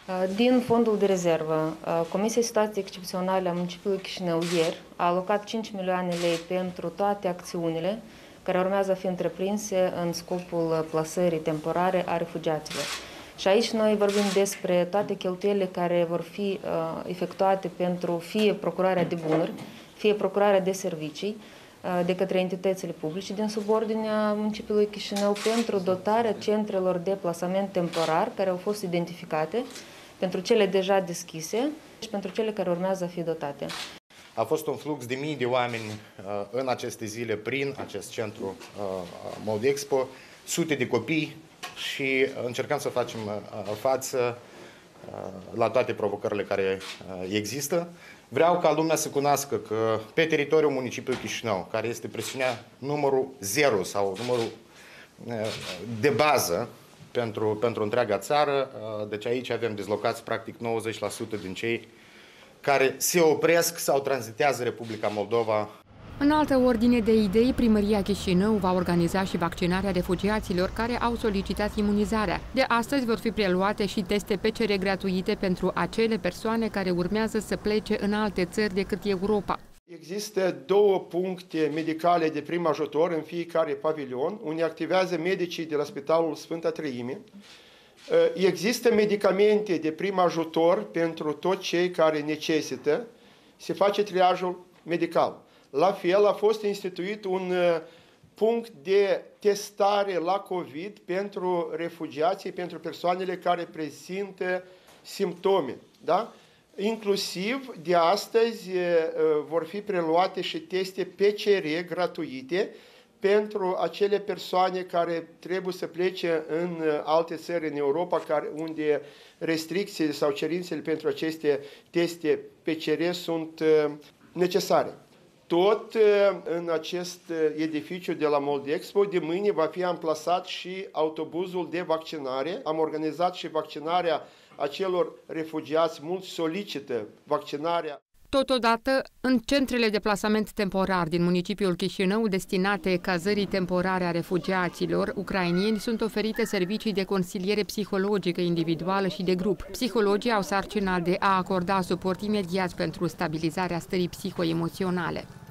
Din fondul de rezervă, Comisia Situației Excepționale a Municipiului Chișinău ieri a alocat 5 milioane lei pentru toate acțiunile care urmează a fi întreprinse în scopul plasării temporare a refugiaților. Și aici noi vorbim despre toate cheltuielile care vor fi efectuate pentru fie procurarea de bunuri, fie procurarea de servicii de către entitățile publice din subordinea municipiului Chișinău pentru dotarea centrelor de plasament temporar care au fost identificate, pentru cele deja deschise și pentru cele care urmează a fi dotate. A fost un flux de mii de oameni în aceste zile prin acest centru Moldexpo, sute de copii și încercăm să facem față la toate provocările care există. Vreau ca lumea să cunoască că pe teritoriul municipiului Chișinău, care este presiunea numărul 0 sau numărul de bază pentru întreaga țară, deci aici avem dizlocați practic 90% din cei care se opresc sau tranzitează Republica Moldova. În altă ordine de idei, Primăria Chișinău va organiza și vaccinarea refugiaților care au solicitat imunizarea. De astăzi vor fi preluate și teste PCR gratuite pentru acele persoane care urmează să plece în alte țări decât Europa. Există 2 puncte medicale de prim ajutor în fiecare pavilion, unde activează medicii de la Spitalul Sfânta Treime. Există medicamente de prim ajutor pentru toți cei care necesită. Se face triajul medical. La fel, a fost instituit un punct de testare la COVID pentru refugiații, pentru persoanele care prezintă simptome. Da? Inclusiv de astăzi vor fi preluate și teste PCR gratuite pentru acele persoane care trebuie să plece în alte țări în Europa, unde restricțiile sau cerințele pentru aceste teste PCR sunt necesare. Tot în acest edificiu de la Moldexpo, de mâine va fi amplasat și autobuzul de vaccinare. Am organizat și vaccinarea acelor refugiați, mulți solicită vaccinarea. Totodată, în centrele de plasament temporar din municipiul Chișinău, destinate cazării temporare a refugiaților ucrainieni, sunt oferite servicii de consiliere psihologică individuală și de grup. Psihologii au sarcina de a acorda suport imediat pentru stabilizarea stării psihoemoționale.